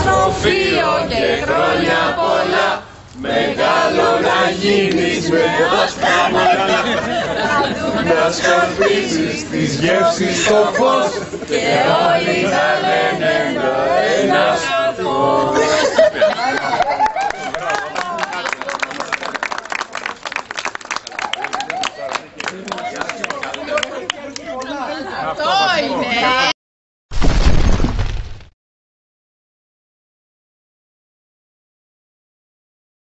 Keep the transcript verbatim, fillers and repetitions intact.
προφείο και χρόνια πολλά, μεγάλο να γίνεις με άσπρα μαλλιά, να σκαρπίζεις τις γεύσεις στο φως και όλοι θα λένε ένας αυτός.